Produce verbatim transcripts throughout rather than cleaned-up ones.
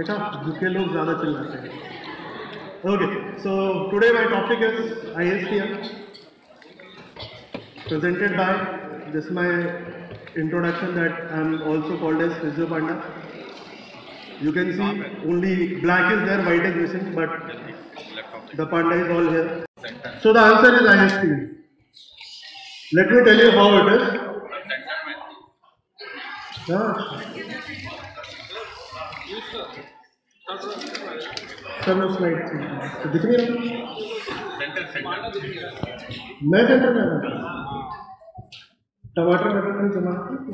देखा झुके लोग ज़्यादा चिल्लाते हैं. Okay, so today my topic is I A S T M, presented by, this is my introduction that I am also called as Physio Panda. You can see only black is there, white is missing, but the panda is all here. So the answer is I A S T M. Let me tell you how it is. Yeah. सब लोग slide तो दिख नहीं रहा. मैं centre में टमाटर मटर नहीं जमा.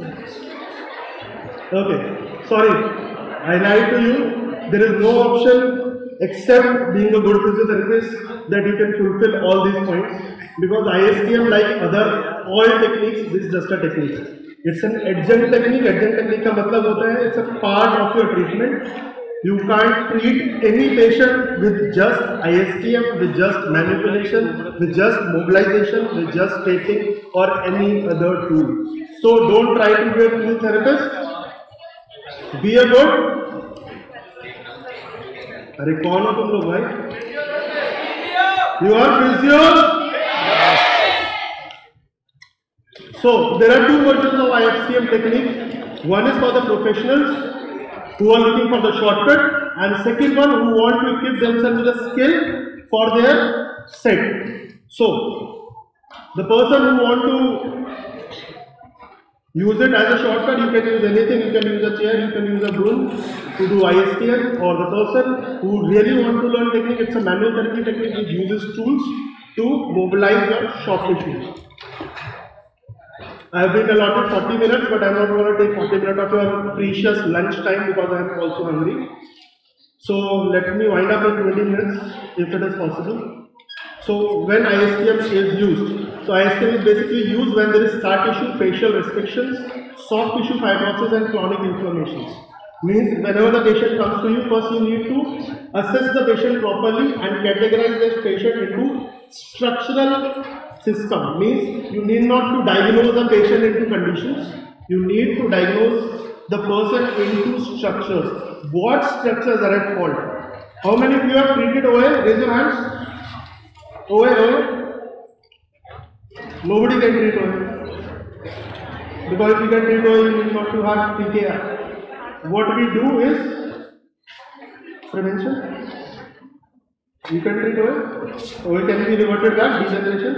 Okay, sorry, I lied to you. There is no option except being a good physiotherapist that you can fulfill all these points, because I A S T M, like other all techniques, this is just a technique. It's an adjunct technique. Adjunct technique का मतलब होता है it's a part of your treatment. You can't treat any patient with just I A S T M, with just manipulation, with just mobilization, with just taking or any other tool. So don't try to be a cool therapist. Be a good. अरे कौन हो तुम लोग भाई? You are physios. So there are two versions of I A S T M technique. One is for the professionals who are looking for the shortcut, and second one who want to equip themselves with a skill for their set. So the person who want to use it as a shortcut, you can use anything. You can use a chair, you can use a broom to do I A S T M, or the person who really want to learn technique, it's a manual therapy technique which uses tools to mobilize your soft tissue. I have been allotted forty minutes, but I am not going to take forty minutes of your precious lunch time because I am also hungry. So let me wind up in twenty minutes if it is possible. So when I A S T M is used, so I A S T M is basically used when there is scar tissue, facial restrictions, soft tissue fibrosis and chronic inflammations. Means whenever the patient comes to you, first you need to assess the patient properly and categorize the patient into structural system. Means you need not to diagnose the patient into conditions. You need to diagnose the person into structures. What structures are at fault? How many of you have treated O A? Raise your hands. O A, O A. Nobody can treat O A. Because if you can treat O A, you need not to have T K R. What we do is prevention. You can treat O A. O A can be reverted back, degeneration.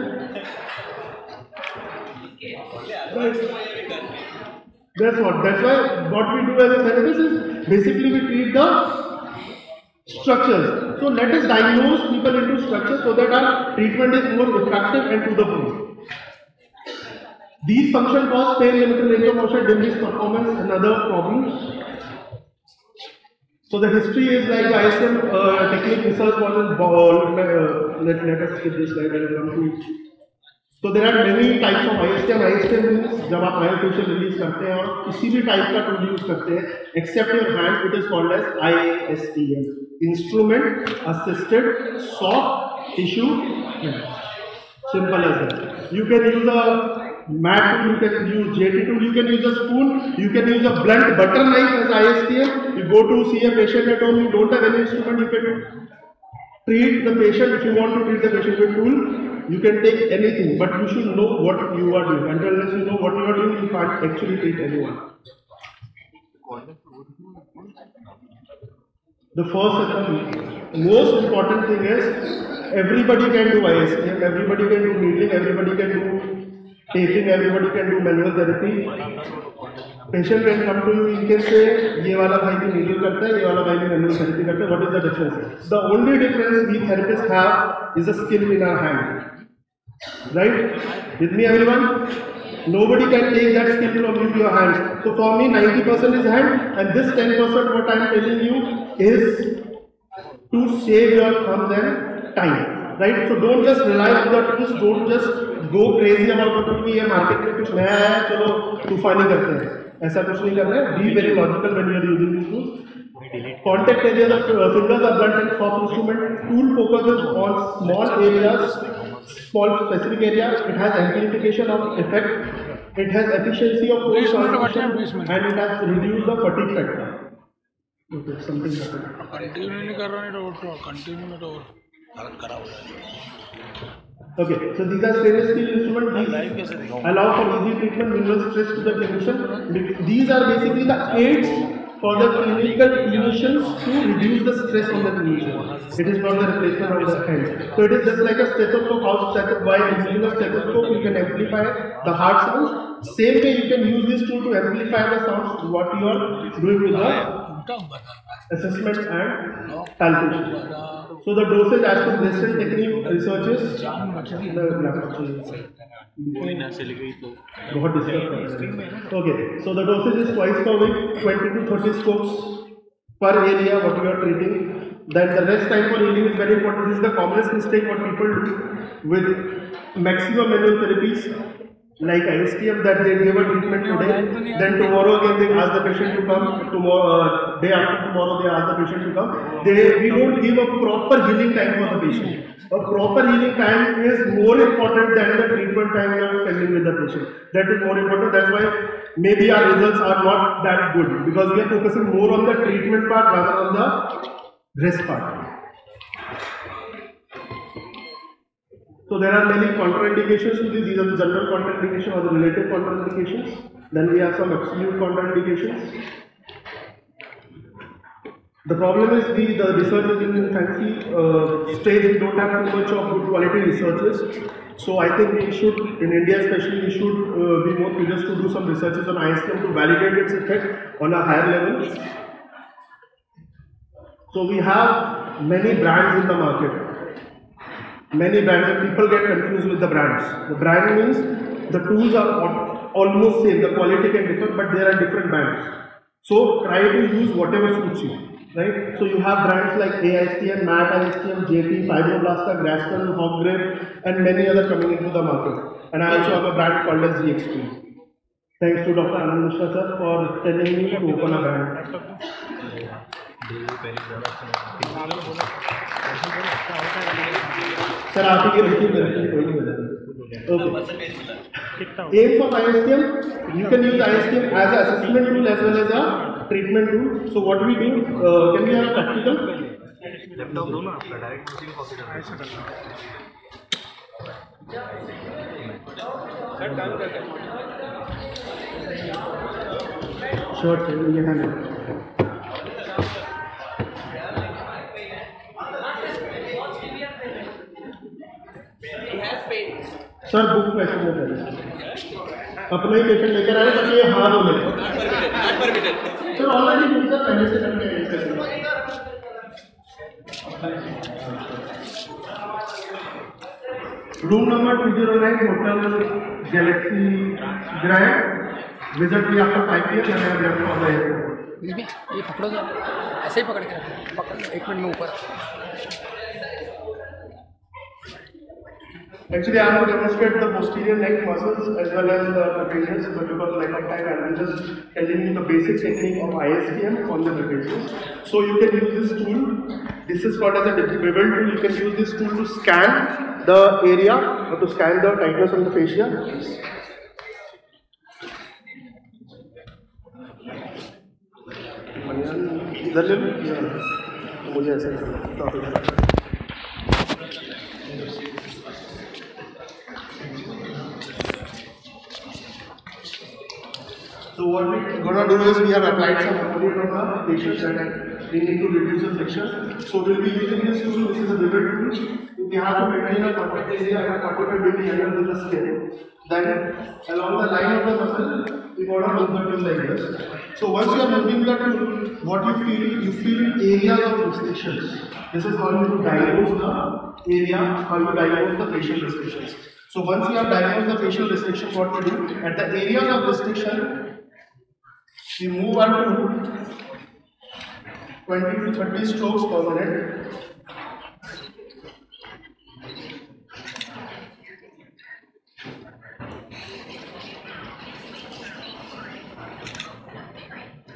That's what. That's why what we do as a therapist is basically we treat the structures. So let us diagnose people into structures so that our treatment is more effective and to the point. These function cause pain, limited range of motion, diminished performance, and other problems. So the history is like the I A S T M uh, technique research was in ball. Uh, let, let us skip this slide and come to. So there are many types of I A S T M. I A S T M means जब आप myofascial release करते हैं और किसी भी type का tool use करते हैं, except your hand, it is called as I A S T M. Instrument assisted soft tissue. Simple as that. You can use a mat tool, you can use J T tool, you can use a spoon, you can use a blunt butter knife as I A S T M. You go to see a patient at home, you don't have any instrument, you can treat the patient. If you want to treat the patient with tool, you can take anything, but you should know what you are doing. Until unless you know what you are doing, you can't actually treat anyone. The first and the most important thing is everybody can do I A S T M, everybody can do needling, everybody can do taping, everybody can do manual therapy. Patient can come to you, you can say, ये वाला भाई भी needle करता है, ये वाला भाई भी manual therapy करता है. What is the difference? The only difference we therapists have is a skill in our hand. Right? With me, everyone? Nobody can take that skill from you to your hand. So for me, ninety percent is hand, and this ten percent what I am telling you is to save your thumbs and time. Right? So don't just rely on the tools, don't just go crazy about the tool. ये market में कुछ नया है, चलो तूफानी करते हैं. ऐसा कुछ नहीं करना है. Be very logical when you are using these tools. Contact areas of fingers are blunt and soft instrument. Tool focuses on small areas, small specific areas. It has amplification of effect. It has efficiency of force transmission, and it has reduced the fatigue factor. Okay, something happened. Continue नहीं कर रहा है तो continue में तो हालत खराब हो जाएगी. Okay, so these are stainless steel instruments. These allow for easy treatment, minimal stress to the clinician. These are basically the aids for the clinical clinicians to reduce the stress on the clinician. It is not the replacement of the hand. So it is just like a stethoscope. How stethoscope? By using a stethoscope, you can amplify the heart sounds. Same way, you can use this tool to amplify the sounds. What you are doing with the assessment and palpation. So the dosage as per Graston technique researches. Okay, so the dosage is twice per week, twenty to thirty scopes per area what you are treating. Then the rest time for healing is very important. This is the commonest mistake what people do with maximum manual therapies like I A S T M, that they give a treatment today, then tomorrow again they ask the patient to come, tomorrow, uh, day after tomorrow they ask the patient to come. They, we don't give a proper healing time for the patient. A proper healing time is more important than the treatment time you are spending with the patient. That is more important. That's why maybe our results are not that good, because we are focusing more on the treatment part rather than the rest part. So there are many contraindications to this. These are the general contraindications or the relative contraindications. Then we have some absolute contraindications. The problem is the, the research is in fancy uh, stage. We don't have too much of good quality researches. So I think we should, in India especially, we should uh, be more curious to do some researches on I A S T M to validate its effect on a higher level. So we have many brands in the market. Many brands, and people get confused with the brands. The brand means the tools are almost same, the quality can differ, but there are different brands. So try to use whatever suits you, right? So you have brands like A I S T M, Mat I A S T M, J T, Fibroblasta, Graston, Hoggrip, and many other coming into the market. And I also have a brand called as GXtreme. Thanks to Doctor Anand Mishra sir for telling me to open a brand. Sir, आप ही के रुचि में कोई नहीं बता. Okay. Aims of I A S T M, you can use I A S T M as an assessment tool as well as a treatment tool. So what we do, uh, can we have a practical? Laptop दो ना आपका direct उसी को copy करना है. Sure, sir. ये है. Sir book पैसे में अपना ही पेशेंट लेकर आए ताकि ये हार हो जाए. सर ऑलरेडी बुक सर पहले से करके room number two zero nine hotel Galaxy Grand visit भी आपका फाइव पी एम मैंने अभी आपको बताया. ये पकड़ो ऐसे ही पकड़ के पकड़ एक मिनट में ऊपर. Actually, I am going to demonstrate the posterior neck muscles as well as the trapezius, but because lack of time, I am just telling you the basic technique of I A S T M on the trapezius. So you can use this tool. This is called as a bevel tool. You can use this tool to scan the area or to scan the tightness on the fascia. इधर ले लो. मुझे ऐसे करना. So what we're going to do is we have applied some component on the patients and we need to reduce the friction. So we'll be using this tool. This is a bevel tool. We have to maintain a contact area at forty-five degree angle with the skin. Then along the line of the muscle, we want to move the tool like this. So once you are moving the tool, what you feel, you feel areas of restrictions. This is how you diagnose the area, how you diagnose the facial restrictions. So once you have diagnosed the facial restrictions, what we do, at the areas of restriction, we move our tool twenty to thirty strokes per minute.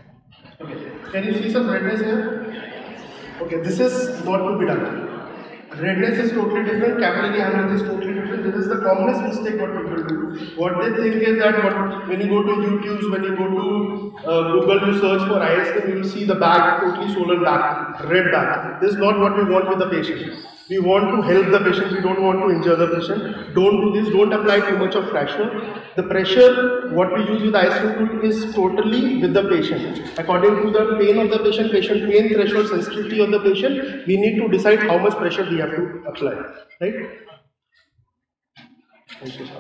Okay. Can you see some redness here? Okay, this is not to be done. Redness is totally different, capillary hemorrhage is totally different. This is the commonest mistake what people do. What they think is that what, when you go to YouTube, when you go to uh, Google, you search for I A S T M, you will see the back, totally swollen back, red back. This is not what we want with the patient. We want to help the patient, we don't want to injure the patient. Don't do this, don't apply too much of pressure. The pressure, what we use with I A S T M tool is totally with the patient. According to the pain of the patient, patient pain threshold, sensitivity of the patient, we need to decide how much pressure we have to apply. Right? Thank you, sir.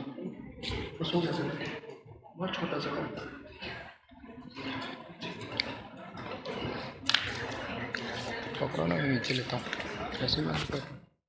बहुत छोटा सा काम पकड़ो ना, नीचे लेता हूँ ऐसे बात कर।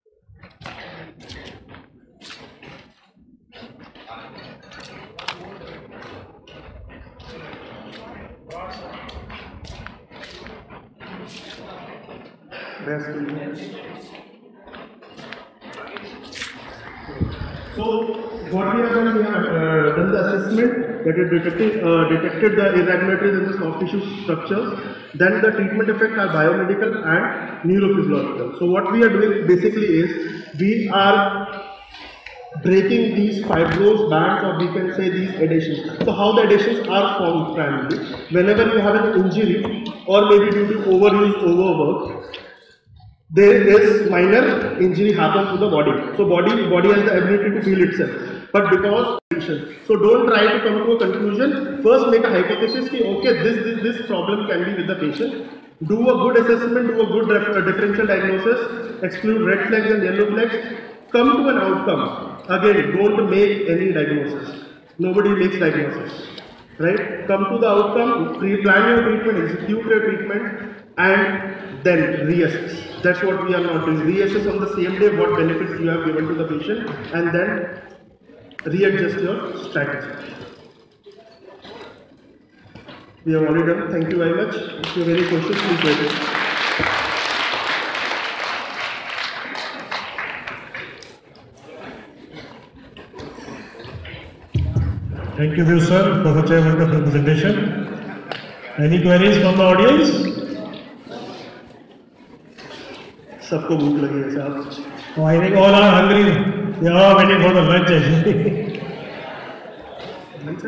So, what we have done, we have uh, done the assessment that is detected, uh, detected the irregularities in the soft tissue structures. Then the treatment effects are biomedical and neurophysiological. So, what we are doing basically is we are breaking these fibrous bands, or we can say these adhesions. So, how the adhesions are formed primarily? Whenever you have an injury, or maybe due to overuse, overwork, there is minor injury happens to the body. So body body has the ability to heal itself. But because so don't try to come to a conclusion. First make a hypothesis ki okay, this this this problem can be with the patient. Do a good assessment, do a good uh, differential diagnosis, exclude red flags and yellow flags. Come to an outcome. Again, don't make any diagnosis. Nobody makes diagnosis. Right? Come to the outcome, pre-plan your treatment, execute your treatment, and then reassess. That's what we are not doing. Reassess on the same day what benefits you have given to the patient, and then readjust your strategy. We have already done. Thank you very much. If you have any questions, please wait. Thank you, sir, for such a wonderful presentation. Any queries from the audience? सबको भूख लगी है साहब. Oh, I think all are hungry. They are waiting for the lunch actually. Lunch?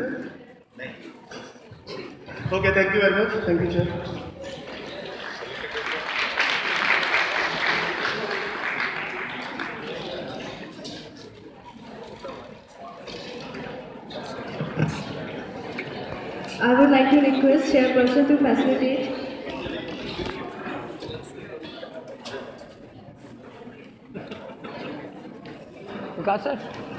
Okay, thank you very much. Thank you, sir. I would like to request chairperson to facilitate. Vikas sir.